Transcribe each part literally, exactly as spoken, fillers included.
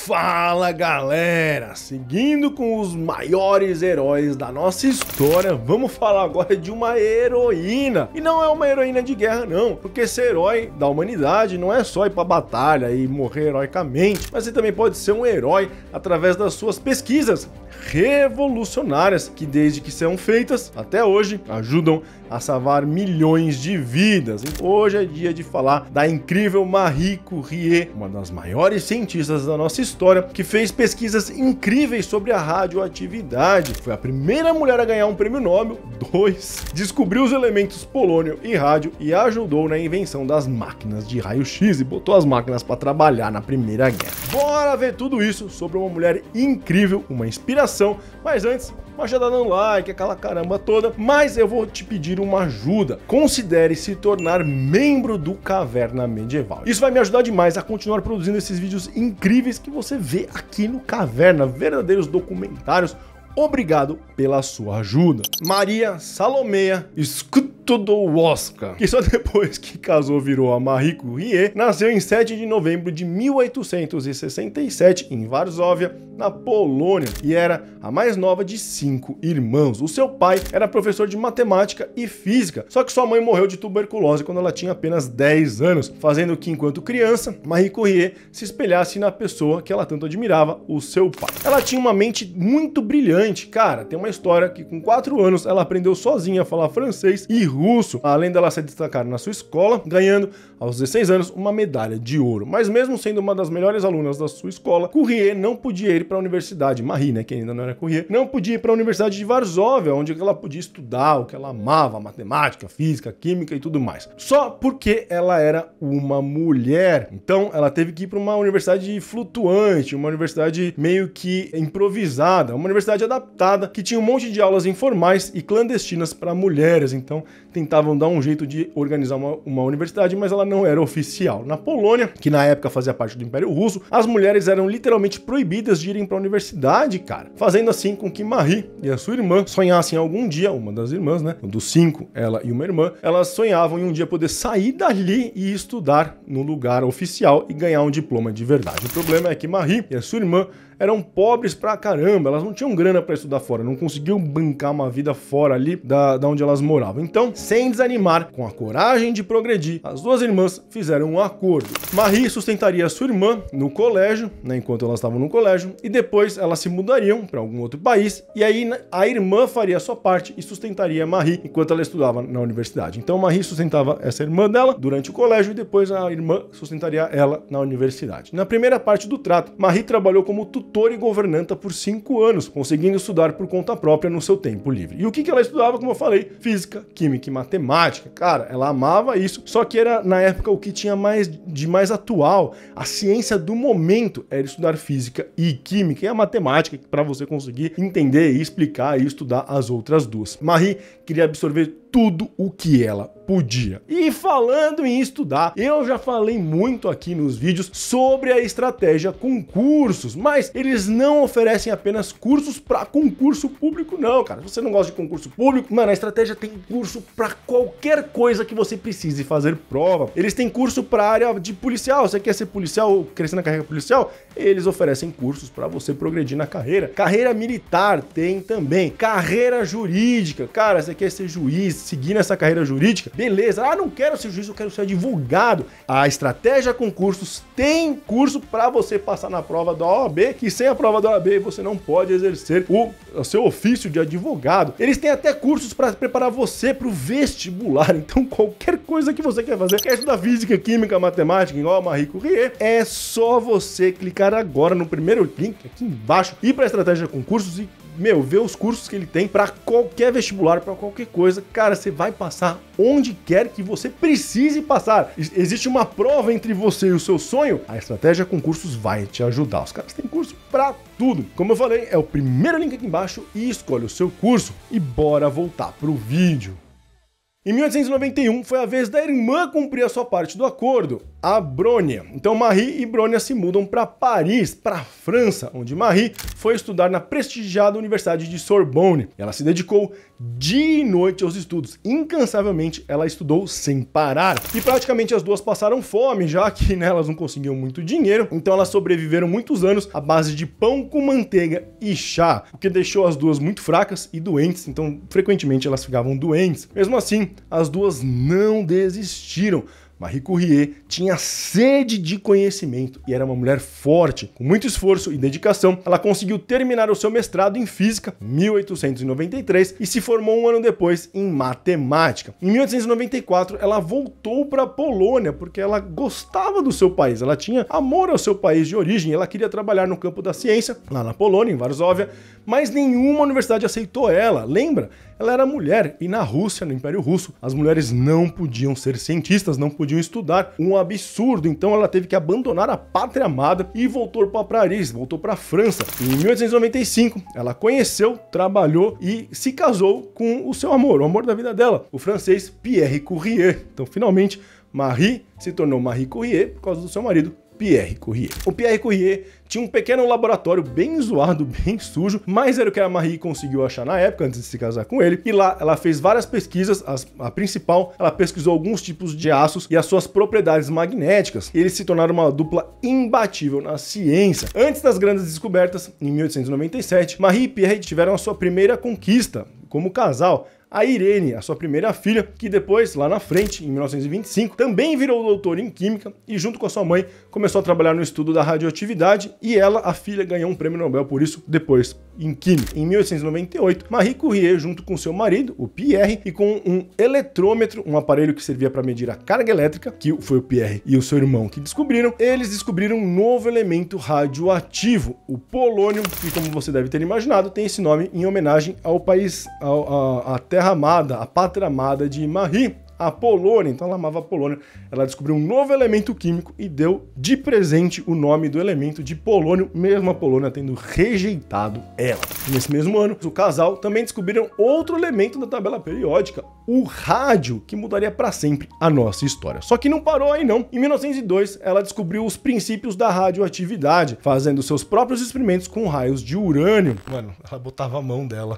Fala galera, seguindo com os maiores heróis da nossa história, vamos falar agora de uma heroína. E não é uma heroína de guerra não, porque ser herói da humanidade não é só ir pra batalha e morrer heroicamente, mas você também pode ser um herói através das suas pesquisas revolucionárias, que desde que são feitas até hoje ajudam a salvar milhões de vidas. Hoje é dia de falar da incrível Marie Curie, uma das maiores cientistas da nossa história, que fez pesquisas incríveis sobre a radioatividade. Foi a primeira mulher a ganhar um prêmio Nobel. Dois, descobriu os elementos polônio e rádio e ajudou na invenção das máquinas de raio-x e botou as máquinas para trabalhar na Primeira Guerra. Bora ver tudo isso sobre uma mulher incrível, uma inspiração, mas antes, machada dando like, aquela caramba toda, mas eu vou te pedir uma ajuda. Considere se tornar membro do Caverna Medieval. Isso vai me ajudar demais a continuar produzindo esses vídeos incríveis que você vê aqui no Caverna, verdadeiros documentários. Obrigado pela sua ajuda. Maria Salomea Skłodowska, que só depois que casou virou a Marie Curie, nasceu em sete de novembro de mil oitocentos e sessenta e sete em Varsóvia, na Polônia, e era a mais nova de cinco irmãos. O seu pai era professor de matemática e física, só que sua mãe morreu de tuberculose quando ela tinha apenas dez anos, fazendo que, enquanto criança, Marie Curie se espelhasse na pessoa que ela tanto admirava, o seu pai. Ela tinha uma mente muito brilhante, cara. Tem uma história que com quatro anos ela aprendeu sozinha a falar francês e russo, além dela se destacar na sua escola, ganhando aos dezesseis anos uma medalha de ouro. Mas mesmo sendo uma das melhores alunas da sua escola, Curie não podia ir para a universidade, Marie, né, que ainda não era Curie, não podia ir para a Universidade de Varsóvia, onde ela podia estudar o que ela amava, matemática, física, química e tudo mais. Só porque ela era uma mulher. Então ela teve que ir para uma universidade flutuante, uma universidade meio que improvisada, uma universidade adaptada, que tinha um monte de aulas informais e clandestinas para mulheres. Então tentavam dar um jeito de organizar uma, uma universidade, mas ela não era oficial. Na Polônia, que na época fazia parte do Império Russo, as mulheres eram literalmente proibidas de irem para a universidade, cara, fazendo assim com que Marie e a sua irmã sonhassem algum dia, uma das irmãs, né, dos cinco, ela e uma irmã, elas sonhavam em um dia poder sair dali e estudar no lugar oficial e ganhar um diploma de verdade. O problema é que Marie e a sua irmã eram pobres pra caramba, elas não tinham grana pra estudar fora, não conseguiam bancar uma vida fora ali da, da onde elas moravam. Então, sem desanimar, com a coragem de progredir, as duas irmãs fizeram um acordo. Marie sustentaria a sua irmã no colégio, né, enquanto elas estavam no colégio, e depois elas se mudariam para algum outro país, e aí a irmã faria a sua parte e sustentaria a Marie enquanto ela estudava na universidade. Então, Marie sustentava essa irmã dela durante o colégio e depois a irmã sustentaria ela na universidade. Na primeira parte do trato, Marie trabalhou como tutora tutora e governanta por cinco anos, conseguindo estudar por conta própria no seu tempo livre. E o que que ela estudava, como eu falei? Física, química e matemática. Cara, ela amava isso, só que era na época o que tinha mais de mais atual. A ciência do momento era estudar física e química e a matemática, para você conseguir entender e explicar e estudar as outras duas. Marie queria absorver tudo o que ela podia. E falando em estudar, eu já falei muito aqui nos vídeos sobre a estratégia concursos, mas eles não oferecem apenas cursos para concurso público não, cara. Se você não gosta de concurso público, mano, a estratégia tem curso para qualquer coisa que você precise fazer prova. Eles têm curso para área de policial, você quer ser policial ou crescer na carreira policial? Eles oferecem cursos para você progredir na carreira. Carreira militar tem também. Carreira jurídica, cara, você quer ser juiz, seguir nessa carreira jurídica, beleza. Ah, não quero ser juiz, eu quero ser advogado. A estratégia concursos tem curso para você passar na prova da O A B, que sem a prova da O A B você não pode exercer o, o seu ofício de advogado. Eles têm até cursos para preparar você para o vestibular. Então qualquer coisa que você quer fazer, quer estudar física, química, matemática, igual a Marie Curie, é só você clicar agora no primeiro link aqui embaixo, ir para a estratégia concursos e meu, ver os cursos que ele tem para qualquer vestibular, para qualquer coisa. Cara, você vai passar onde quer que você precise passar. Existe uma prova entre você e o seu sonho, a estratégia concursos vai te ajudar. Os caras têm curso para tudo. Como eu falei, é o primeiro link aqui embaixo e escolhe o seu curso. E bora voltar pro vídeo. Em mil oitocentos e noventa e um, foi a vez da irmã cumprir a sua parte do acordo. a Brônia. Então Marie e Brônia se mudam para Paris, para a França, onde Marie foi estudar na prestigiada Universidade de Sorbonne. Ela se dedicou dia e noite aos estudos. Incansavelmente, ela estudou sem parar. E praticamente as duas passaram fome, já que né, elas não conseguiam muito dinheiro. Então elas sobreviveram muitos anos à base de pão com manteiga e chá, o que deixou as duas muito fracas e doentes. Então, frequentemente elas ficavam doentes. Mesmo assim, as duas não desistiram. Marie Curie tinha sede de conhecimento e era uma mulher forte. Com muito esforço e dedicação, ela conseguiu terminar o seu mestrado em física em mil oitocentos e noventa e três e se formou um ano depois em matemática. Em mil oitocentos e noventa e quatro, ela voltou para a Polônia porque ela gostava do seu país, ela tinha amor ao seu país de origem, ela queria trabalhar no campo da ciência, lá na Polônia, em Varsóvia, mas nenhuma universidade aceitou ela. Lembra? Ela era mulher e na Rússia, no Império Russo, as mulheres não podiam ser cientistas, não podiam estudar. Um absurdo. Então ela teve que abandonar a pátria amada e voltou para Paris, voltou para a França. Em mil oitocentos e noventa e cinco, ela conheceu, trabalhou e se casou com o seu amor, o amor da vida dela, o francês Pierre Curie. Então, finalmente, Marie se tornou Marie Curie por causa do seu marido, Pierre Curie. O Pierre Curie tinha um pequeno laboratório bem zoado, bem sujo, mas era o que a Marie conseguiu achar na época, antes de se casar com ele, e lá ela fez várias pesquisas. As, a principal, ela pesquisou alguns tipos de aços e as suas propriedades magnéticas, e eles se tornaram uma dupla imbatível na ciência. Antes das grandes descobertas, em mil oitocentos e noventa e sete, Marie e Pierre tiveram a sua primeira conquista como casal, a Irene, a sua primeira filha, que depois, lá na frente, em mil novecentos e vinte e cinco, também virou doutor em química e, junto com a sua mãe, começou a trabalhar no estudo da radioatividade, e ela, a filha, ganhou um prêmio Nobel por isso depois, em química. Em mil oitocentos e noventa e oito, Marie Curie, junto com seu marido, o Pierre, e com um eletrômetro, um aparelho que servia para medir a carga elétrica, que foi o Pierre e o seu irmão que descobriram, eles descobriram um novo elemento radioativo, o polônio, que, como você deve ter imaginado, tem esse nome em homenagem ao país, ao, a, a terra amada, a pátria amada de Marie, a Polônia. Então ela amava a Polônia. Ela descobriu um novo elemento químico e deu de presente o nome do elemento de polônio, mesmo a Polônia tendo rejeitado ela. Nesse mesmo ano, o casal também descobriram outro elemento da tabela periódica, o rádio, que mudaria para sempre a nossa história. Só que não parou aí não. Em mil novecentos e dois, ela descobriu os princípios da radioatividade, fazendo seus próprios experimentos com raios de urânio. Mano, ela botava a mão dela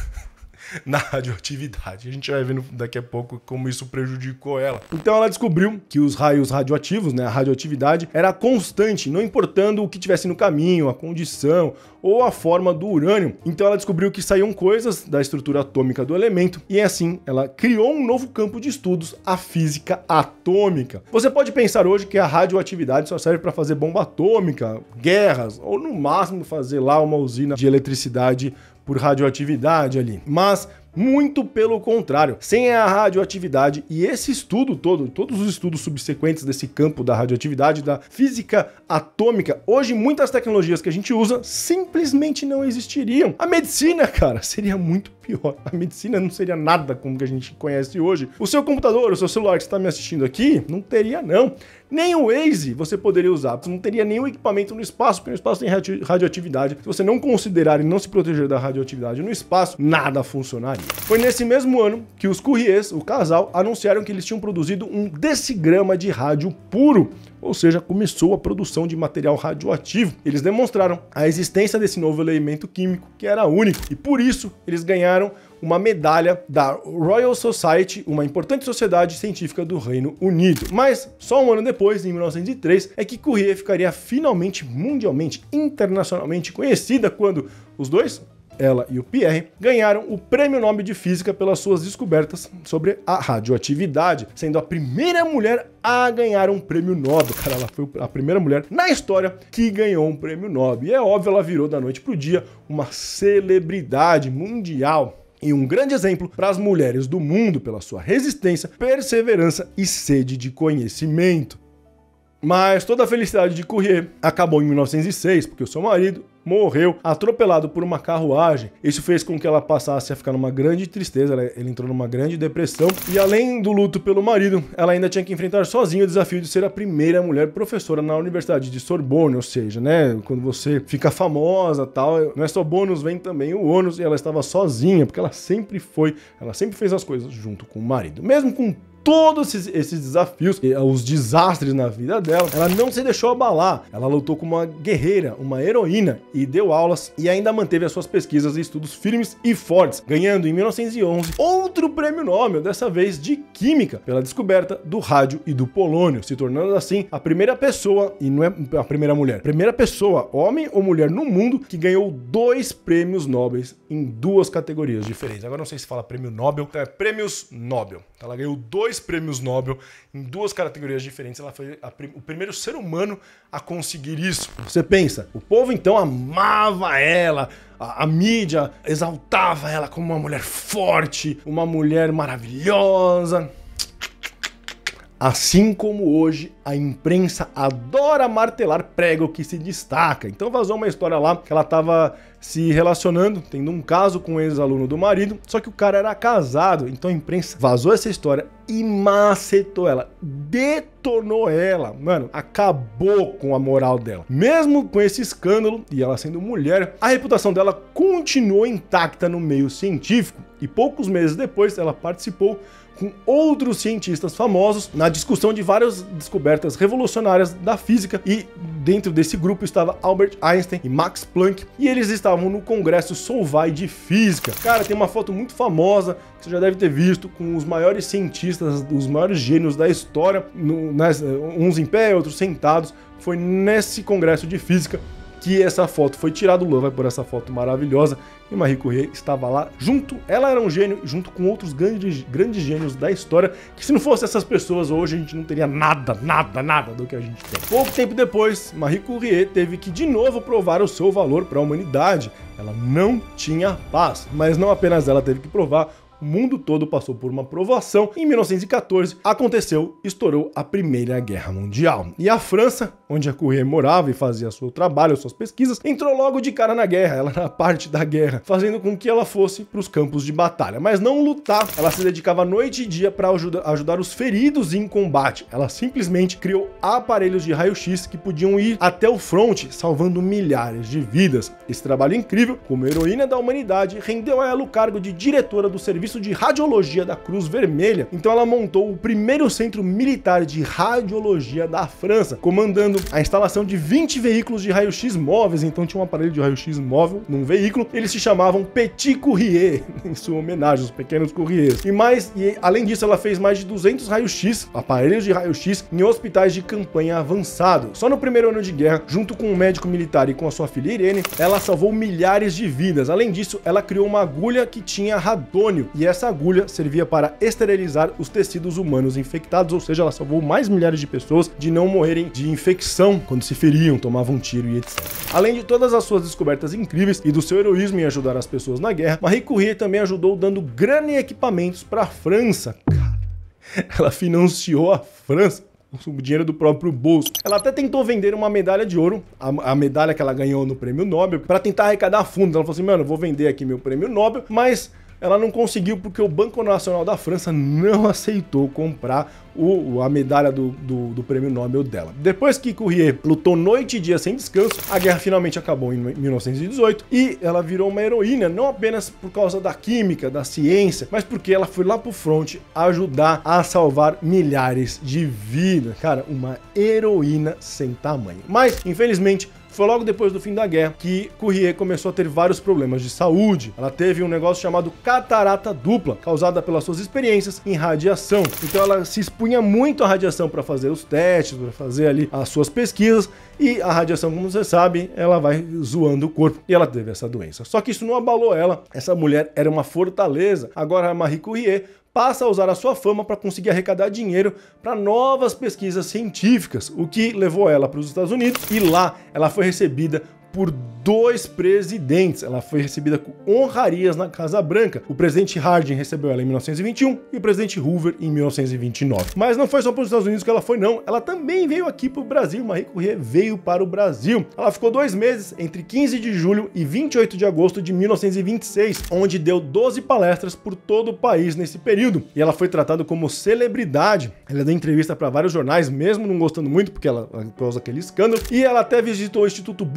na radioatividade. A gente vai vendo daqui a pouco como isso prejudicou ela. Então ela descobriu que os raios radioativos, né, a radioatividade, era constante, não importando o que tivesse no caminho, a condição ou a forma do urânio. Então ela descobriu que saíam coisas da estrutura atômica do elemento e assim ela criou um novo campo de estudos, a física atômica. Você pode pensar hoje que a radioatividade só serve para fazer bomba atômica, guerras, ou no máximo fazer lá uma usina de eletricidade por radioatividade ali. Mas muito pelo contrário, sem a radioatividade e esse estudo todo, todos os estudos subsequentes desse campo da radioatividade, da física atômica, hoje muitas tecnologias que a gente usa simplesmente não existiriam. A medicina, cara, seria muito pior. A medicina não seria nada como que a gente conhece hoje. O seu computador, o seu celular que está me assistindo aqui, não teria não. Nem o Waze você poderia usar, você não teria nenhum equipamento no espaço, porque no espaço tem radioatividade. Se você não considerar e não se proteger da radioatividade no espaço, nada funcionaria. Foi nesse mesmo ano que os Curies, o casal, anunciaram que eles tinham produzido um decigrama de rádio puro, ou seja, começou a produção de material radioativo. Eles demonstraram a existência desse novo elemento químico que era único, e por isso eles ganharam uma medalha da Royal Society, uma importante sociedade científica do Reino Unido. Mas só um ano depois, em mil novecentos e três, é que Curie ficaria finalmente mundialmente, internacionalmente conhecida quando os dois, ela e o Pierre, ganharam o Prêmio Nobel de Física pelas suas descobertas sobre a radioatividade, sendo a primeira mulher a ganhar um prêmio Nobel. Cara, ela foi a primeira mulher na história que ganhou um prêmio Nobel. E é óbvio, ela virou da noite pro dia uma celebridade mundial e um grande exemplo para as mulheres do mundo pela sua resistência, perseverança e sede de conhecimento. Mas toda a felicidade de Curie acabou em mil novecentos e seis, porque o seu marido morreu atropelado por uma carruagem. Isso fez com que ela passasse a ficar numa grande tristeza, ela, ele entrou numa grande depressão, e além do luto pelo marido, ela ainda tinha que enfrentar sozinha o desafio de ser a primeira mulher professora na Universidade de Sorbonne, ou seja, né, quando você fica famosa, tal, não é só bônus, vem também o ônus, e ela estava sozinha, porque ela sempre foi, ela sempre fez as coisas junto com o marido. Mesmo com todos esses, esses desafios, os desastres na vida dela, ela não se deixou abalar. Ela lutou como uma guerreira, uma heroína, e deu aulas e ainda manteve as suas pesquisas e estudos firmes e fortes, ganhando em mil novecentos e onze outro prêmio Nobel, dessa vez de Química, pela descoberta do rádio e do polônio, se tornando assim a primeira pessoa, e não é a primeira mulher, primeira pessoa, homem ou mulher no mundo, que ganhou dois prêmios Nobel em duas categorias diferentes. Agora não sei se fala prêmio Nobel, é prêmios Nobel. Ela ganhou dois prêmios Nobel em duas categorias diferentes. Ela foi a, o primeiro ser humano a conseguir isso. Você pensa, o povo então amava ela, a, a mídia exaltava ela como uma mulher forte, uma mulher maravilhosa. Assim como hoje, a imprensa adora martelar prego que se destaca. Então vazou uma história lá que ela estava se relacionando, tendo um caso com um ex-aluno do marido, só que o cara era casado. Então a imprensa vazou essa história e macetou ela, detonou ela, mano, acabou com a moral dela. Mesmo com esse escândalo, e ela sendo mulher, a reputação dela continuou intacta no meio científico, e poucos meses depois ela participou com outros cientistas famosos na discussão de várias descobertas revolucionárias da física, e dentro desse grupo estava Albert Einstein e Max Planck, e eles estavam no Congresso Solvay de Física. Cara, tem uma foto muito famosa que você já deve ter visto, com os maiores cientistas, os maiores gênios da história, no, nas, uns em pé, outros sentados. Foi nesse Congresso de Física que essa foto foi tirada. O Lula vai por essa foto maravilhosa, e Marie Curie estava lá junto. Ela era um gênio junto com outros grandes, grandes gênios da história, que se não fosse essas pessoas hoje a gente não teria nada, nada, nada do que a gente tem. Pouco tempo depois, Marie Curie teve que de novo provar o seu valor para a humanidade. Ela não tinha paz, mas não apenas ela teve que provar, o mundo todo passou por uma provação. Em mil novecentos e quatorze, aconteceu, estourou a Primeira Guerra Mundial. E a França, onde a Curie morava e fazia seu trabalho, suas pesquisas, entrou logo de cara na guerra, ela era parte da guerra, fazendo com que ela fosse para os campos de batalha, mas não lutar. Ela se dedicava noite e dia para ajudar, ajudar os feridos em combate. Ela simplesmente criou aparelhos de raio-x que podiam ir até o fronte, salvando milhares de vidas. Esse trabalho incrível, como heroína da humanidade, rendeu a ela o cargo de diretora do Serviço de Radiologia da Cruz Vermelha. Então ela montou o primeiro centro militar de radiologia da França, comandando a instalação de vinte veículos de raio-x móveis. Então tinha um aparelho de raio-x móvel num veículo. Eles se chamavam Petit Courrier, em sua homenagem aos pequenos courriers. E mais, e além disso, ela fez mais de duzentos raios-x, aparelhos de raio-x, em hospitais de campanha avançado. Só no primeiro ano de guerra, junto com um médico militar e com a sua filha Irene, ela salvou milhares de vidas. Além disso, ela criou uma agulha que tinha radônio, e essa agulha servia para esterilizar os tecidos humanos infectados, ou seja, ela salvou mais milhares de pessoas de não morrerem de infecção quando se feriam, tomavam tiro e etcétera. Além de todas as suas descobertas incríveis e do seu heroísmo em ajudar as pessoas na guerra, Marie Curie também ajudou dando grana e equipamentos para a França. Cara, ela financiou a França com o dinheiro do próprio bolso. Ela até tentou vender uma medalha de ouro, a, a medalha que ela ganhou no prêmio Nobel, para tentar arrecadar fundos. Ela falou assim, mano, eu vou vender aqui meu prêmio Nobel, mas ela não conseguiu porque o Banco Nacional da França não aceitou comprar o, a medalha do, do, do prêmio Nobel dela. Depois que Curie lutou noite e dia sem descanso, a guerra finalmente acabou em mil novecentos e dezoito e ela virou uma heroína, não apenas por causa da química, da ciência, mas porque ela foi lá pro front ajudar a salvar milhares de vidas. Cara, uma heroína sem tamanho. Mas, infelizmente, foi logo depois do fim da guerra que Curie começou a ter vários problemas de saúde. Ela teve um negócio chamado catarata dupla, causada pelas suas experiências em radiação. Então ela se expunha muito à radiação para fazer os testes, para fazer ali as suas pesquisas, e a radiação, como você sabe, ela vai zoando o corpo, e ela teve essa doença. Só que isso não abalou ela. Essa mulher era uma fortaleza. Agora a Marie Curie passa a usar a sua fama para conseguir arrecadar dinheiro para novas pesquisas científicas, o que levou ela para os Estados Unidos, e lá ela foi recebida por dois presidentes. Ela foi recebida com honrarias na Casa Branca. O presidente Harding recebeu ela em mil novecentos e vinte e um e o presidente Hoover em mil novecentos e vinte e nove. Mas não foi só para os Estados Unidos que ela foi, não. Ela também veio aqui para o Brasil. Marie Curie veio para o Brasil. Ela ficou dois meses, entre quinze de julho e vinte e oito de agosto de mil novecentos e vinte e seis, onde deu doze palestras por todo o país nesse período. E ela foi tratada como celebridade. Ela deu entrevista para vários jornais, mesmo não gostando muito, porque ela, por causa daquele escândalo. E ela até visitou o Instituto Butantan,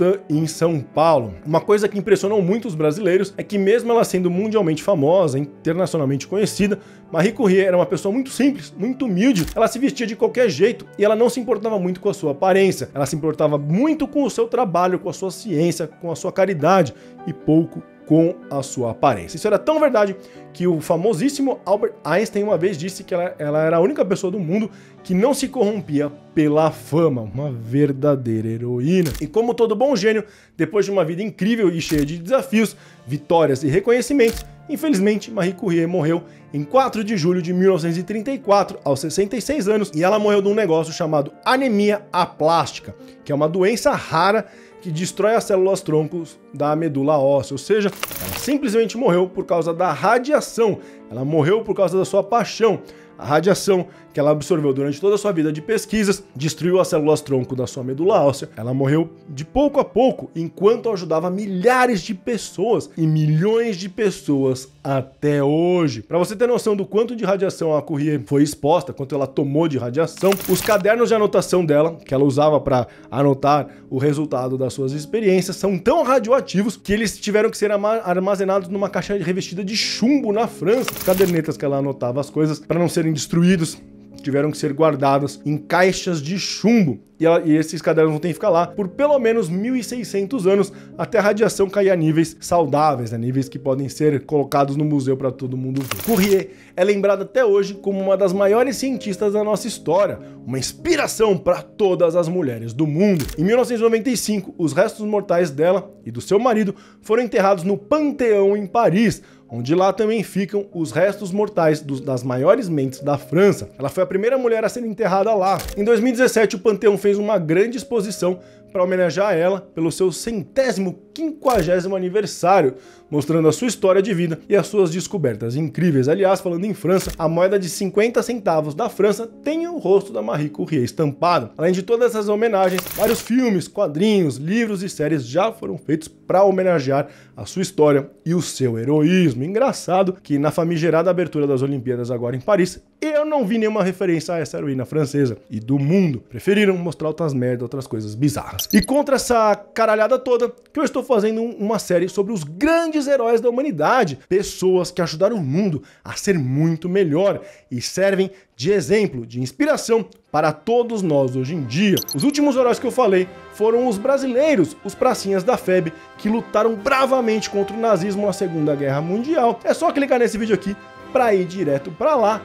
Butantã, em São Paulo. Uma coisa que impressionou muito os brasileiros é que, mesmo ela sendo mundialmente famosa, internacionalmente conhecida, Marie Curie era uma pessoa muito simples, muito humilde, ela se vestia de qualquer jeito e ela não se importava muito com a sua aparência, ela se importava muito com o seu trabalho, com a sua ciência, com a sua caridade e pouco com a sua aparência. Isso era tão verdade que o famosíssimo Albert Einstein uma vez disse que ela, ela era a única pessoa do mundo que não se corrompia pela fama, uma verdadeira heroína. E como todo bom gênio, depois de uma vida incrível e cheia de desafios, vitórias e reconhecimentos, infelizmente Marie Curie morreu em quatro de julho de mil novecentos e trinta e quatro, aos sessenta e seis anos, e ela morreu de um negócio chamado anemia aplástica, que é uma doença rara que destrói as células troncos da medula óssea, ou seja, ela simplesmente morreu por causa da radiação, ela morreu por causa da sua paixão. A radiação que ela absorveu durante toda a sua vida de pesquisas destruiu as células tronco da sua medula óssea. Ela morreu de pouco a pouco, enquanto ajudava milhares de pessoas e milhões de pessoas até hoje. Para você ter noção do quanto de radiação a Curie foi exposta, quanto ela tomou de radiação, os cadernos de anotação dela, que ela usava para anotar o resultado das suas experiências, são tão radioativos que eles tiveram que ser armazenados numa caixa revestida de chumbo na França. As cadernetas que ela anotava as coisas, para não serem destruídos, tiveram que ser guardadas em caixas de chumbo. E, ela, e esses cadernos vão ter que ficar lá por pelo menos mil e seiscentos anos até a radiação cair a níveis saudáveis, né? Níveis que podem ser colocados no museu para todo mundo ver. Curie é lembrada até hoje como uma das maiores cientistas da nossa história, uma inspiração para todas as mulheres do mundo. Em mil novecentos e noventa e cinco, os restos mortais dela e do seu marido foram enterrados no Panteão em Paris, onde lá também ficam os restos mortais dos, das maiores mentes da França. Ela foi a primeira mulher a ser enterrada lá. Em dois mil e dezessete, o Panteão fez uma grande exposição para homenagear ela pelo seu centésimo quinquagésimo aniversário, mostrando a sua história de vida e as suas descobertas incríveis. Aliás, falando em França, a moeda de cinquenta centavos da França tem o rosto da Marie Curie estampado. Além de todas essas homenagens, vários filmes, quadrinhos, livros e séries já foram feitos para homenagear a sua história e o seu heroísmo. Engraçado que na famigerada abertura das Olimpíadas agora em Paris, eu não vi nenhuma referência a essa heroína francesa e do mundo. Preferiram mostrar outras merdas, outras coisas bizarras. E contra essa caralhada toda, que eu estou fazendo uma série sobre os grandes heróis da humanidade, pessoas que ajudaram o mundo a ser muito melhor e servem de exemplo, de inspiração para todos nós hoje em dia. Os últimos heróis que eu falei foram os brasileiros, os pracinhas da F E B, que lutaram bravamente contra o nazismo na Segunda Guerra Mundial. É só clicar nesse vídeo aqui para ir direto para lá.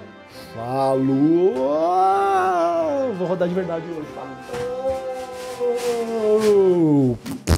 Falou! Vou rodar de verdade hoje. Falou!